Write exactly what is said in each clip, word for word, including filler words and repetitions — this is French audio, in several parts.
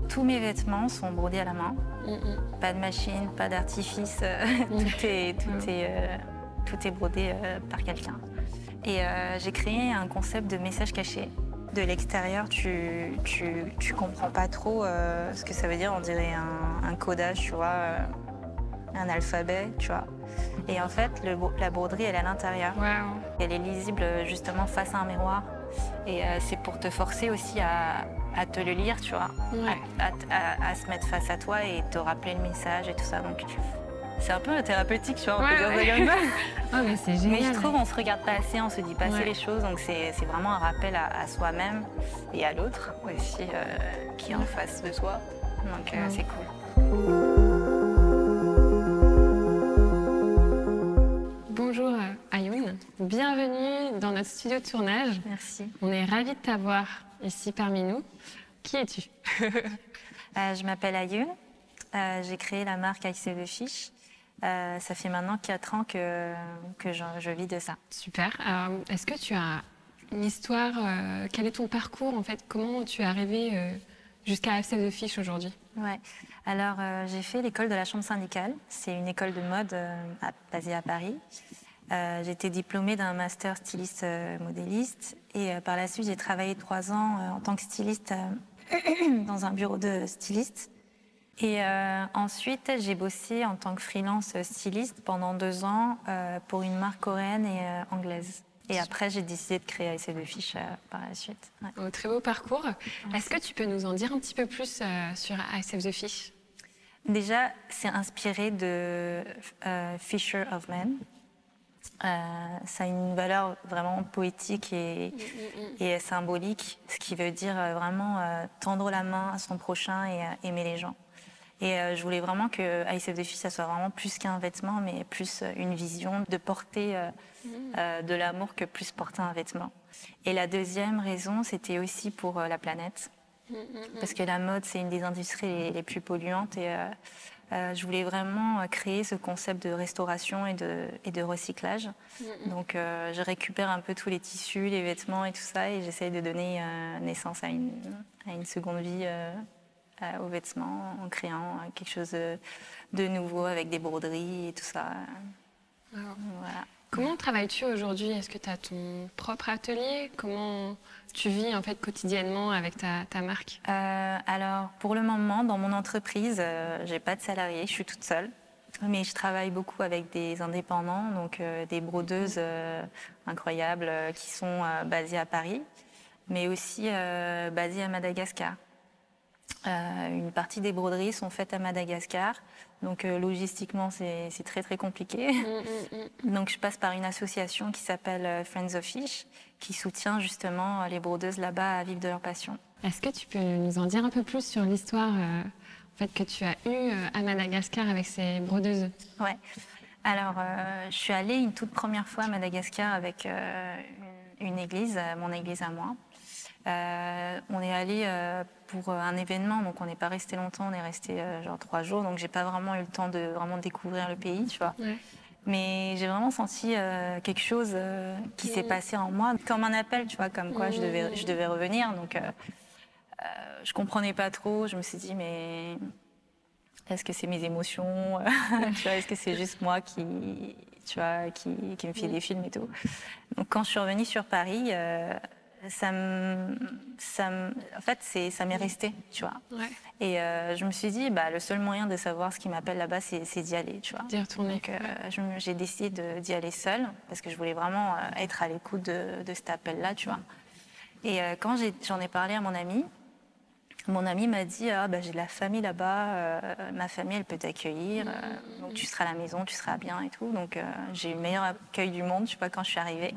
Tous mes vêtements sont brodés à la main. Mm-mm. Pas de machine, pas d'artifice. Euh, tout, est, tout, mm. est, euh, tout est brodé euh, par quelqu'un. Et euh, j'ai créé un concept de message caché. De l'extérieur, tu, tu, tu comprends pas trop euh, ce que ça veut dire. On dirait un, un codage, tu vois, euh, un alphabet, tu vois. Et en fait, le, la broderie, elle est à l'intérieur. Wow. Elle est lisible justement face à un miroir. Et euh, c'est pour te forcer aussi à, à te le lire, tu vois, ouais. à, à, à, à se mettre face à toi et te rappeler le message et tout ça. Donc, c'est un peu thérapeutique, tu vois, on ouais, peut ouais. dire ça comme ça. Oh, mais c'est génial. Mais je trouve qu'on se regarde pas assez, on se dit pas assez ouais. les choses. Donc, c'est vraiment un rappel à, à soi-même et à l'autre aussi, euh, qui est en face de soi. Donc, euh, ouais. c'est cool. Bonjour Ayoun, bienvenue dans notre studio de tournage. Merci. On est ravis de t'avoir ici parmi nous. Qui es-tu? euh, Je m'appelle Ayoun, euh, j'ai créé la marque I Save the Fish. Euh, ça fait maintenant quatre ans que, que je, je vis de ça. Super. Est-ce que tu as une histoire, euh, quel est ton parcours en fait? Comment tu es arrivé euh, jusqu'à I Save the Fish aujourd'hui? Ouais. Alors, euh, j'ai fait l'école de la chambre syndicale. C'est une école de mode euh, à, basée à Paris. Euh, j'ai été diplômée d'un master styliste euh, modéliste. Et euh, par la suite, j'ai travaillé trois ans euh, en tant que styliste euh, dans un bureau de styliste. Et euh, ensuite, j'ai bossé en tant que freelance styliste pendant deux ans euh, pour une marque coréenne et euh, anglaise. Et après, j'ai décidé de créer I Save the Fish euh, par la suite. Ouais. Oh, très beau parcours. Est-ce que tu peux nous en dire un petit peu plus euh, sur I Save the Fish? Déjà, c'est inspiré de euh, Fisher of Men. Euh, ça a une valeur vraiment poétique et, mmh, mmh. et symbolique, ce qui veut dire vraiment euh, tendre la main à son prochain et euh, aimer les gens. Et euh, je voulais vraiment que I Save the Fish, ça soit vraiment plus qu'un vêtement, mais plus une vision de porter euh, mmh. euh, de l'amour que plus porter un vêtement. Et la deuxième raison, c'était aussi pour euh, la planète. Mmh, mmh. Parce que la mode, c'est une des industries les, les plus polluantes. Et euh, euh, je voulais vraiment créer ce concept de restauration et de, et de recyclage. Mmh. Donc, euh, je récupère un peu tous les tissus, les vêtements et tout ça. Et j'essaye de donner euh, naissance à une, à une seconde vie euh, aux vêtements en créant quelque chose de, de nouveau avec des broderies et tout ça. Alors, voilà. Comment travailles-tu aujourd'hui? Est-ce que tu as ton propre atelier? Comment tu vis en fait quotidiennement avec ta, ta marque? euh, Alors, pour le moment, dans mon entreprise, euh, j'ai pas de salariés, je suis toute seule. Mais je travaille beaucoup avec des indépendants, donc euh, des brodeuses euh, incroyables euh, qui sont euh, basées à Paris, mais aussi euh, basées à Madagascar. Euh, une partie des broderies sont faites à Madagascar, donc euh, logistiquement c'est très très compliqué. Mmh, mmh, mmh. Donc je passe par une association qui s'appelle euh, Friends of Fish, qui soutient justement les brodeuses là-bas à vivre de leur passion. Est-ce que tu peux nous en dire un peu plus sur l'histoire euh, en fait, que tu as eue euh, à Madagascar avec ces brodeuses? Ouais. Alors euh, je suis allée une toute première fois à Madagascar avec euh, une, une église, mon église à moi. Euh, on est allé euh, pour un événement, donc on n'est pas resté longtemps, on est resté euh, genre trois jours, donc j'ai pas vraiment eu le temps de vraiment découvrir le pays, tu vois. Ouais. Mais j'ai vraiment senti euh, quelque chose euh, qui mmh. s'est passé en moi, comme un appel, tu vois, comme quoi mmh. je, devais, je devais revenir. Donc euh, euh, je comprenais pas trop, je me suis dit, mais est-ce que c'est mes émotions? Tu vois, est-ce que c'est juste moi qui, tu vois, qui, qui me fait mmh. des films et tout? Donc quand je suis revenue sur Paris, euh, ça me, ça me, en fait, c'est, ça m'est resté, tu vois. Ouais. Et euh, je me suis dit, bah, le seul moyen de savoir ce qui m'appelle là-bas, c'est d'y aller, tu vois. D'y retourner. Donc, euh, j'ai décidé d'y aller seule, parce que je voulais vraiment euh, être à l'écoute de, de cet appel-là, tu vois. Et euh, quand j'en ai, ai parlé à mon ami, mon ami m'a dit, ah, bah, j'ai de la famille là-bas, euh, ma famille, elle peut t'accueillir, euh, donc tu seras à la maison, tu seras bien et tout. Donc, euh, j'ai eu le meilleur accueil du monde, tu vois, quand je suis arrivée.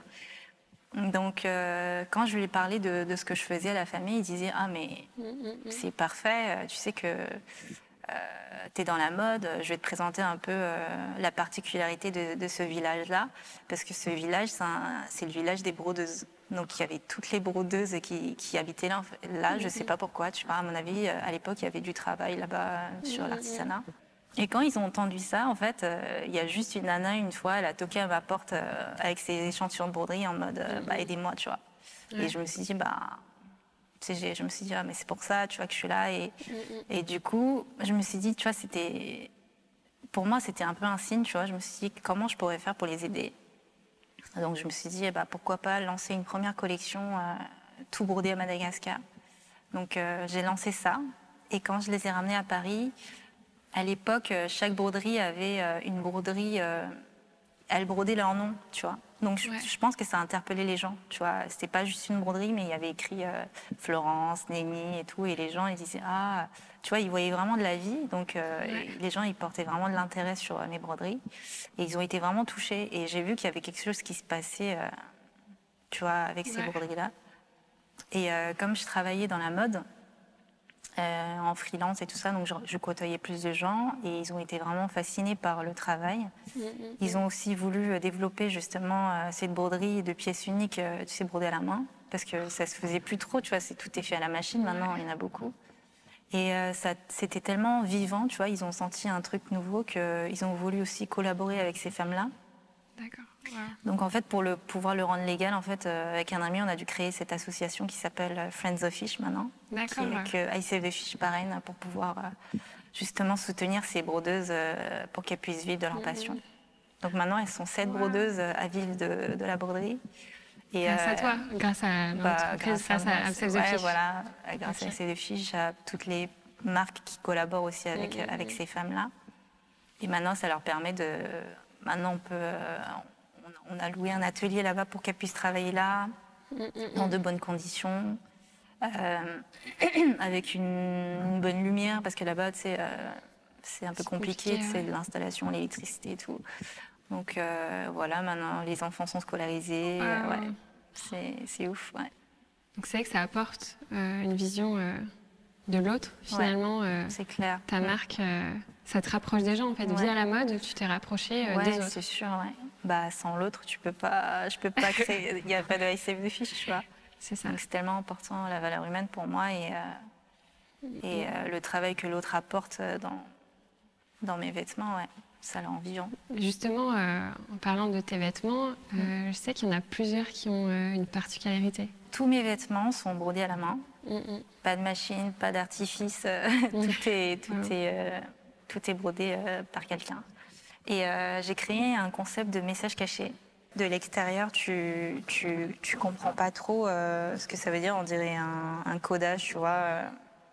Donc, euh, quand je lui ai parlé de, de ce que je faisais à la famille, il disait « Ah, mais c'est parfait, tu sais que euh, tu es dans la mode, je vais te présenter un peu euh, la particularité de, de ce village-là, parce que ce village, c'est le village des brodeuses. Donc, il y avait toutes les brodeuses qui, qui habitaient là. Là, je ne sais pas pourquoi, tu vois, à mon avis, à l'époque, il y avait du travail là-bas sur l'artisanat. Et quand ils ont entendu ça, en fait, euh, il y a juste une nana, une fois, elle a toqué à ma porte euh, avec ses échantillons de broderie en mode euh, bah, aidez-moi, tu vois. Ouais. Et je me suis dit, bah, Je me suis dit, ah, mais c'est pour ça, tu vois, que je suis là. Et, et du coup, je me suis dit, tu vois, c'était... Pour moi, c'était un peu un signe, tu vois. Je me suis dit, comment je pourrais faire pour les aider? Donc, je me suis dit, eh ben, pourquoi pas lancer une première collection euh, tout brodé à Madagascar. Donc, euh, j'ai lancé ça. Et quand je les ai ramenés à Paris, à l'époque, chaque broderie avait euh, une broderie... Euh, elles brodaient leur nom, tu vois. Donc, je, ouais. je pense que ça a interpellé les gens, tu vois. C'était pas juste une broderie, mais il y avait écrit euh, Florence, Néni et tout. Et les gens, ils disaient, ah, tu vois, ils voyaient vraiment de la vie. Donc, euh, ouais. les gens, ils portaient vraiment de l'intérêt sur euh, mes broderies. Et ils ont été vraiment touchés. Et j'ai vu qu'il y avait quelque chose qui se passait, euh, tu vois, avec ces ouais. broderies-là. Et euh, comme je travaillais dans la mode, Euh, en freelance et tout ça, donc je, je côtoyais plus de gens et ils ont été vraiment fascinés par le travail. Mmh, mmh. Ils ont aussi voulu développer justement euh, cette broderie de pièces uniques, euh, tu sais, brodées à la main, parce que ça se faisait plus trop, tu vois, c'est, tout est fait à la machine, maintenant ouais. il y en a beaucoup. Et euh, ça, c'était tellement vivant, tu vois, ils ont senti un truc nouveau qu'ils ont voulu aussi collaborer avec ces femmes-là. D'accord. Wow. Donc en fait, pour le, pouvoir le rendre légal, en fait, euh, avec un ami, on a dû créer cette association qui s'appelle Friends of Fish maintenant, qui est, que I Save the Fish parraine pour pouvoir euh, justement soutenir ces brodeuses euh, pour qu'elles puissent vivre de leur passion. Mm-hmm. Donc maintenant, elles sont sept wow. brodeuses à vivre de, de la broderie. Et, grâce euh, à toi, grâce à bah, grâce, grâce à, à Save the ouais, Fish. Voilà, grâce okay. à Save the Fish, à toutes les marques qui collaborent aussi avec, mm-hmm. avec ces femmes-là. Et maintenant, ça leur permet de... Maintenant, on peut... Euh, On a loué un atelier là-bas pour qu'elle puisse travailler là, mmh, dans mmh. de bonnes conditions, euh, avec une, une bonne lumière, parce que là-bas, c'est, euh, c'est un peu c'est compliqué, compliqué c'est ouais. de l'installation, l'électricité et tout. Donc euh, voilà, maintenant, les enfants sont scolarisés. Ah. Euh, ouais, c'est, c'est ouf, ouais. Donc c'est vrai que ça apporte euh, une vision euh, de l'autre, finalement. Ouais, euh, c'est clair. Ta mmh. marque, euh, ça te rapproche des gens, en fait. Ouais. Via la mode, tu t'es rapproché euh, ouais, des autres. C'est sûr, ouais. Bah, sans l'autre, tu peux pas, je peux pas créer, il n'y a pas de I Save the Fish, tu vois. C'est ça. Donc c'est tellement important, la valeur humaine pour moi et, euh, et euh, le travail que l'autre apporte dans, dans mes vêtements, ouais, ça le rend vivant. Justement, euh, en parlant de tes vêtements, euh, mm. je sais qu'il y en a plusieurs qui ont euh, une particularité. Tous mes vêtements sont brodés à la main, mm-hmm. pas de machine, pas d'artifice, euh, mm. tout, est, tout, mm. est, euh, tout est brodé euh, par quelqu'un. Et euh, j'ai créé un concept de message caché. De l'extérieur, tu, tu, tu comprends pas trop euh, ce que ça veut dire. On dirait un, un codage, tu vois, euh,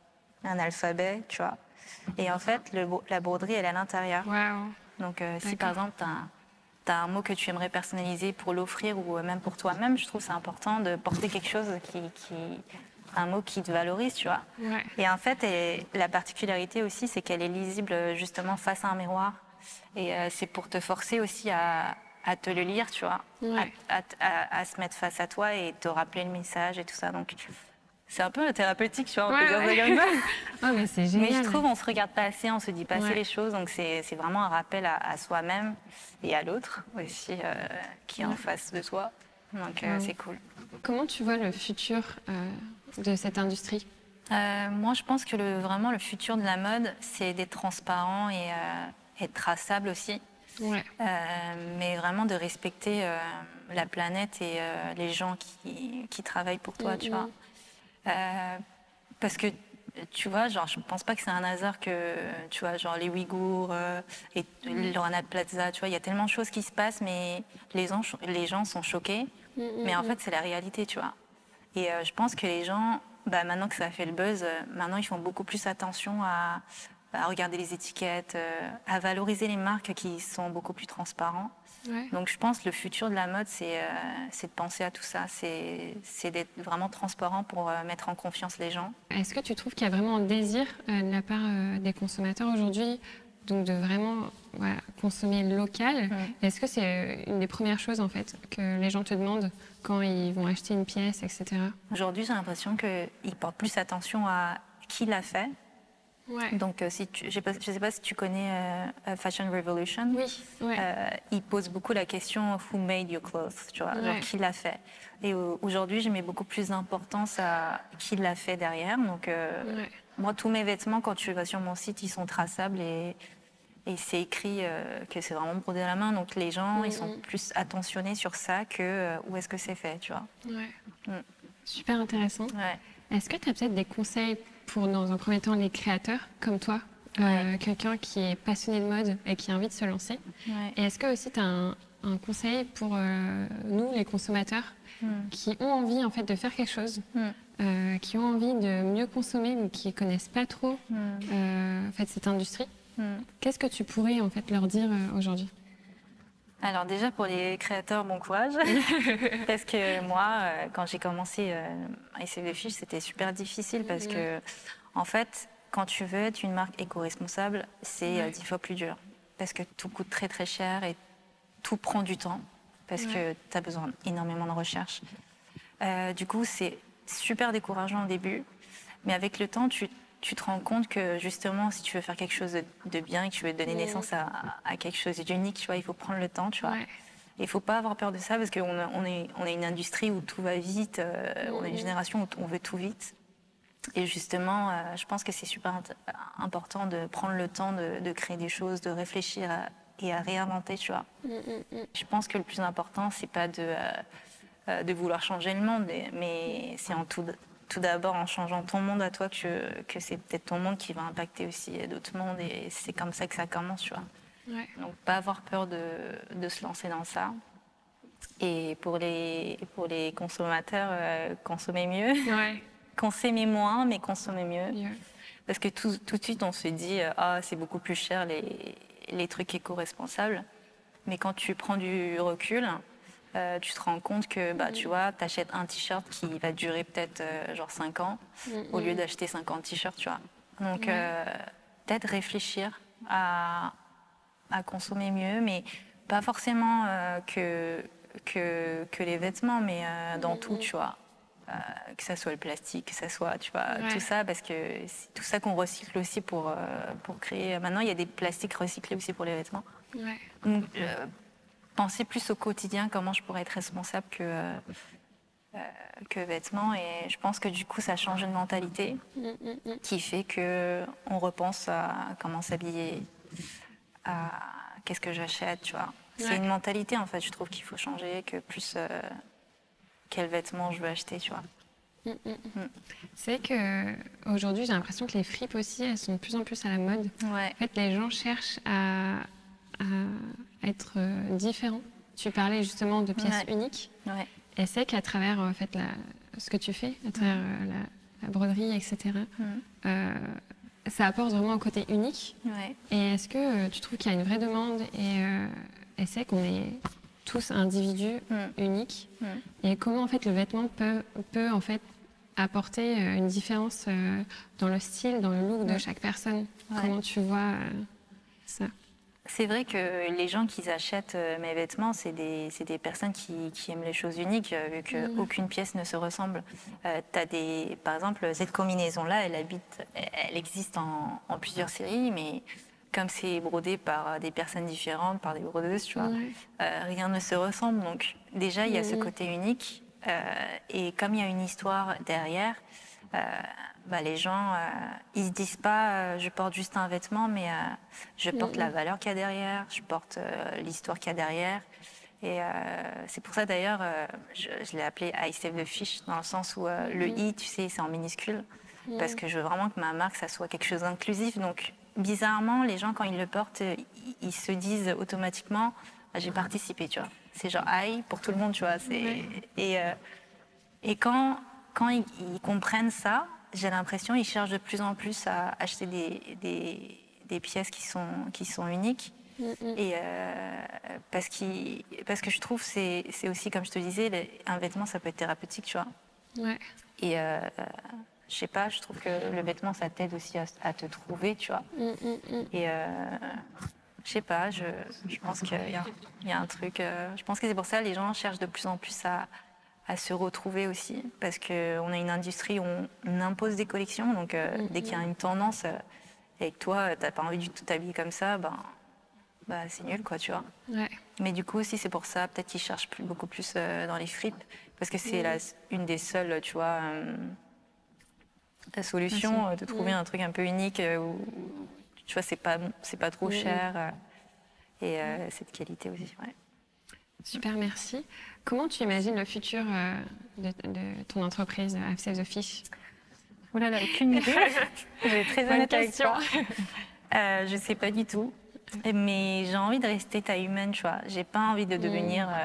un alphabet, tu vois. Et en fait, le, la broderie, elle est à l'intérieur. Wow. Donc, euh, si par exemple, tu as un, un mot que tu aimerais personnaliser pour l'offrir ou même pour toi-même, je trouve que c'est important de porter quelque chose qui... qui un mot qui te valorise, tu vois. Ouais. Et en fait, et, la particularité aussi, c'est qu'elle est lisible justement face à un miroir. Et euh, c'est pour te forcer aussi à, à te le lire, tu vois, ouais. à, à, à, à se mettre face à toi et te rappeler le message et tout ça. Donc, c'est un peu thérapeutique, tu vois, on ouais, peut dire ouais. ça comme ça. Oh, mais c'est génial. Mais je trouve qu'on se regarde pas assez, on se dit pas assez ouais. les choses. Donc, c'est, c'est vraiment un rappel à, à soi-même et à l'autre aussi, euh, qui est ouais. en face de toi. Donc, euh, ouais. c'est cool. Comment tu vois le futur euh, de cette industrie ? euh, Moi, je pense que le, vraiment le futur de la mode, c'est d'être transparent et, euh, être traçable aussi. Ouais. Euh, mais vraiment de respecter euh, la planète et euh, les gens qui, qui travaillent pour toi, mmh, tu mmh. vois. Euh, parce que, tu vois, genre, je ne pense pas que c'est un hasard que, tu vois, genre les Ouïghours euh, et mmh. le Rana Plaza, tu vois, il y a tellement de choses qui se passent, mais les gens, les gens sont choqués. Mmh, mais en mmh. fait, c'est la réalité, tu vois. Et euh, je pense que les gens, bah, maintenant que ça a fait le buzz, euh, maintenant, ils font beaucoup plus attention à... à regarder les étiquettes, euh, à valoriser les marques qui sont beaucoup plus transparentes. Ouais. Donc je pense que le futur de la mode, c'est, euh, c'est de penser à tout ça, c'est, c'est d'être vraiment transparent pour euh, mettre en confiance les gens. Est-ce que tu trouves qu'il y a vraiment un désir euh, de la part euh, des consommateurs aujourd'hui, donc de vraiment voilà, consommer local ? mmh. Est-ce que c'est une des premières choses en fait que les gens te demandent quand ils vont acheter une pièce, et cetera. Aujourd'hui, j'ai l'impression qu'ils portent plus attention à qui l'a fait. Ouais. Donc, euh, si tu, je ne sais pas si tu connais euh, Fashion Revolution. Oui. Ouais. Euh, ils posent beaucoup la question « Who made your clothes ?» tu vois, ouais. genre qui l'a fait. Et euh, aujourd'hui, je mets beaucoup plus d'importance à qui l'a fait derrière. Donc, euh, ouais. moi, tous mes vêtements, quand tu vas sur mon site, ils sont traçables et, et c'est écrit euh, que c'est vraiment brodé à la main. Donc, les gens, mm-hmm. ils sont plus attentionnés sur ça que euh, où est-ce que c'est fait, tu vois. Ouais. Mm. Super intéressant. Ouais. Est-ce que tu as peut-être des conseils pour, dans un premier temps, les créateurs comme toi, Ouais. euh, quelqu'un qui est passionné de mode et qui a envie de se lancer? Ouais. Et est-ce que aussi tu as un, un conseil pour euh, nous, les consommateurs, mm. qui ont envie en fait de faire quelque chose, mm. euh, qui ont envie de mieux consommer, mais qui connaissent pas trop mm. euh, en fait cette industrie? mm. Qu'est-ce que tu pourrais en fait leur dire euh, aujourd'hui? Alors déjà pour les créateurs, bon courage, parce que moi, euh, quand j'ai commencé euh, à I C F de Fiche, c'était super difficile parce mmh. que, en fait, quand tu veux être une marque éco-responsable, c'est ouais. euh, dix fois plus dur, parce que tout coûte très très cher et tout prend du temps, parce ouais. que tu as besoin énormément de recherche. Euh, du coup, c'est super décourageant au début, mais avec le temps, tu tu te rends compte que justement, si tu veux faire quelque chose de, de bien et que tu veux donner mmh. naissance à, à quelque chose d'unique, tu vois, il faut prendre le temps, tu vois. Ouais. Il ne faut pas avoir peur de ça parce qu'on on est, on est une industrie où tout va vite, euh, mmh. on est une génération où on veut tout vite. Et justement, euh, je pense que c'est super important de prendre le temps de, de créer des choses, de réfléchir à, et à réinventer, tu vois. Mmh. Je pense que le plus important, c'est pas de, euh, de vouloir changer le monde, mais c'est en tout... tout d'abord en changeant ton monde à toi que, que c'est peut-être ton monde qui va impacter aussi d'autres mondes et c'est comme ça que ça commence, tu vois. Ouais. Donc pas avoir peur de, de se lancer dans ça. Et pour les, pour les consommateurs, euh, consommer mieux. Ouais. Consommer moins, mais consommer mieux. Yeah. Parce que tout, tout de suite, on se dit « Ah, c'est beaucoup plus cher les, les trucs éco-responsables ». Mais quand tu prends du recul... Euh, tu te rends compte que bah, mmh. tu vois, tu achètes un t-shirt qui va durer peut-être euh, genre cinq ans mmh. au lieu d'acheter cinquante t-shirts, tu vois. Donc, ouais. euh, peut-être réfléchir à, à consommer mieux, mais pas forcément euh, que, que, que les vêtements, mais euh, dans mmh. tout, tu vois. Euh, que ça soit le plastique, que ça soit, tu vois, ouais. tout ça, parce que c'est tout ça qu'on recycle aussi pour, euh, pour créer... Maintenant, il y a des plastiques recyclés aussi pour les vêtements. Ouais. Donc, euh, penser plus au quotidien, comment je pourrais être responsable que, euh, euh, que vêtements. Et je pense que du coup, ça change une mentalité mmh, mmh. qui fait qu'on repense à comment s'habiller, à qu'est-ce que j'achète, tu vois. Ouais. C'est une mentalité, en fait, je trouve qu'il faut changer, que plus euh, quels vêtements je veux acheter, tu vois. Mmh, mmh. Mmh. C'est qu'aujourd'hui, j'ai l'impression que les fripes aussi, elles sont de plus en plus à la mode. Ouais. En fait, les gens cherchent à... à être euh, différent. Tu parlais justement de pièces ouais. uniques. Ouais. Et c'est qu'à travers en fait, la, ce que tu fais, à travers euh, la, la broderie, et cetera, mm. euh, ça apporte vraiment un côté unique. Ouais. Et est-ce que euh, tu trouves qu'il y a une vraie demande et, euh, et c'est qu'on est tous individus mm. uniques mm. et comment en fait le vêtement peut, peut en fait apporter euh, une différence euh, dans le style, dans le look mm. de chaque personne. Ouais. Comment tu vois euh, ça? C'est vrai que les gens qui achètent mes vêtements, c'est des, c'est des personnes qui, qui aiment les choses uniques, vu qu'aucune mmh. pièce ne se ressemble. Euh, t'as des, par exemple, cette combinaison-là, elle, habite, elle existe en, en plusieurs séries, mais comme c'est brodé par des personnes différentes, par des brodeuses, tu vois, mmh. euh, rien ne se ressemble. Donc déjà, il y a mmh. ce côté unique. Euh, et comme il y a une histoire derrière, euh, bah, les gens, euh, ils se disent pas euh, je porte juste un vêtement, mais euh, je porte mmh. la valeur qu'il y a derrière, je porte euh, l'histoire qu'il y a derrière. Et euh, c'est pour ça d'ailleurs, euh, je, je l'ai appelé I C F de Fiche, dans le sens où euh, mmh. le I, tu sais, c'est en minuscule, mmh. parce que je veux vraiment que ma marque, ça soit quelque chose d'inclusif. Donc bizarrement, les gens, quand ils le portent, ils, ils se disent automatiquement bah, j'ai participé, tu vois. C'est genre I pour tout le monde, tu vois. C'est... Mmh. Et, euh, et quand, quand ils, ils comprennent ça, j'ai l'impression qu'ils cherchent de plus en plus à acheter des, des, des pièces qui sont, qui sont uniques. Mm-hmm. Et euh, parce, parce que je trouve que c'est, c'est aussi, comme je te disais, les, un vêtement, ça peut être thérapeutique, tu vois. Ouais. Et euh, je sais pas, je trouve que le vêtement, ça t'aide aussi à, à te trouver, tu vois. Mm-hmm. Et euh, je sais pas, je, je pense qu'il y a, il y a un truc... Euh, je pense que c'est pour ça que les gens cherchent de plus en plus à... à se retrouver aussi, parce qu'on a une industrie où on, on impose des collections, donc euh, mmh. dès qu'il y a une tendance euh, et que toi, t'as pas envie du tout t'habiller comme ça, ben, bah, c'est nul, quoi, tu vois. Ouais. Mais du coup aussi, c'est pour ça, peut-être qu'ils cherchent plus, beaucoup plus euh, dans les fripes, parce que c'est mmh. la, une des seules, tu vois, euh, la solution euh, de trouver mmh. un truc un peu unique, euh, où, tu vois, c'est pas, c'est pas trop mmh. cher, euh, et euh, c'est de qualité aussi, ouais. Super, merci. Comment tu imagines le futur euh, de, de ton entreprise, I C F the Fish? Oh là là, aucune idée. Je vais être très Bonne honnête avec question. toi. Euh, je sais pas du tout. Mais j'ai envie de rester taille humaine, tu vois. J'ai pas envie de devenir euh,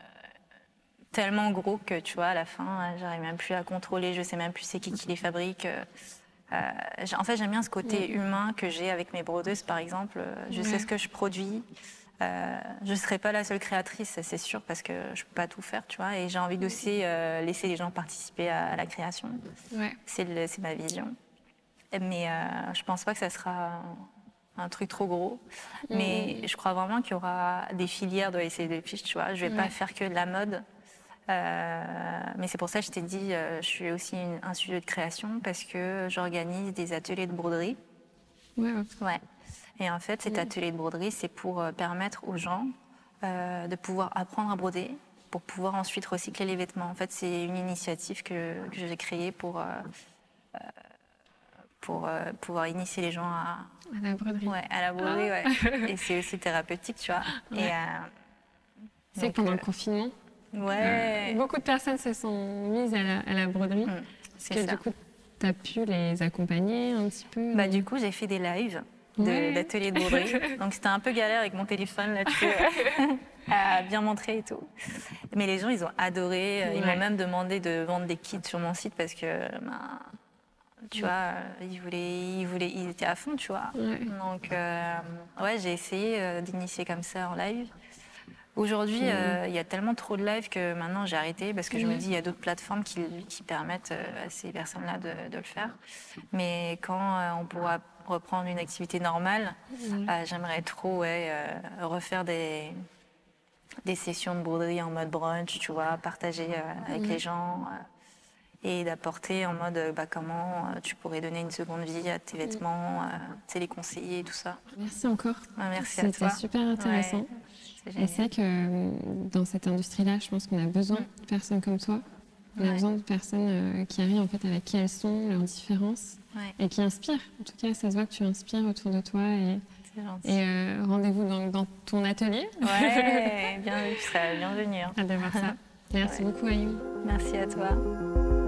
tellement gros que, tu vois, à la fin, j'arrive même plus à contrôler. Je sais même plus c'est qui qui les fabrique. Euh, j'ai- en fait, j'aime bien ce côté humain que j'ai avec mes brodeuses, par exemple. Je Ouais. sais ce que je produis. Euh, je ne serai pas la seule créatrice, ça, c'est sûr, parce que je ne peux pas tout faire, tu vois. Et j'ai envie aussi euh, laisser les gens participer à, à la création. Ouais. C'est le- c'est ma vision. Mais euh, je ne pense pas que ça sera un truc trop gros. Mais Mm. je crois vraiment qu'il y aura des filières de S C D Fish, tu vois. Je ne vais Ouais. pas faire que de la mode. Euh, mais c'est pour ça que je t'ai dit, euh, je suis aussi une- un studio de création parce que j'organise des ateliers de broderie. Ouais, ouais. Ouais. Et en fait, cet atelier de broderie, c'est pour euh, permettre aux gens euh, de pouvoir apprendre à broder, pour pouvoir ensuite recycler les vêtements. En fait, c'est une initiative que, que j'ai créée pour, euh, euh, pour euh, pouvoir initier les gens à, À la broderie. ouais, à la broderie. Ouais. Et c'est aussi thérapeutique, tu vois. Ouais. Et, euh, C'est que donc, pendant euh, le confinement, ouais. euh, beaucoup de personnes se sont mises à la, à la broderie. Mm, Est-ce c'est que ça. du coup, tu as pu les accompagner un petit peu? Bah, du coup, j'ai fait des lives de- Ouais. d'ateliers de, broderie. Donc, c'était un peu galère avec mon téléphone là-dessus, euh, à bien montrer et tout. Mais les gens, ils ont adoré. Ils Ouais. m'ont même demandé de vendre des kits sur mon site parce que, ben, tu vois, euh, ils, voulaient, ils, voulaient, ils étaient à fond, tu vois. Ouais. Donc, euh, ouais, j'ai essayé euh, d'initier comme ça en live. Aujourd'hui, Mmh. euh, il y a tellement trop de live que maintenant j'ai arrêté parce que je me Ouais. dis il y a d'autres plateformes qui, qui permettent euh, à ces personnes-là de, de le faire. Mais quand euh, on pourra reprendre une activité normale, Ouais. euh, j'aimerais trop ouais, euh, refaire des, des sessions de broderie en mode brunch, tu vois, partager euh, avec Ouais. les gens euh, et d'apporter en mode euh, bah, comment euh, tu pourrais donner une seconde vie à tes vêtements, euh, tu sais, les conseiller et tout ça. Merci encore. Ouais, merci à C'était toi. super intéressant. Ouais, c'est Et génial. c'est vrai que euh, dans cette industrie-là, je pense qu'on a besoin Mm. de personnes comme toi. On a Ouais. besoin de personnes euh, qui arrivent en fait avec qui elles sont, leurs différences, Ouais, et qui inspirent. En tout cas, ça se voit que tu inspires autour de toi. Et, c'est gentil. et euh, rendez-vous dans, dans ton atelier. Ouais, bien, tu seras bienvenue. hein. Hâte de voir ça. Merci Ouais. beaucoup, Ayoub. Merci à toi.